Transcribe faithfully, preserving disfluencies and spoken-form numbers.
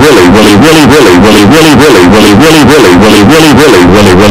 really, really, really, really, really, really, really, really, really, really, really, really, really, really,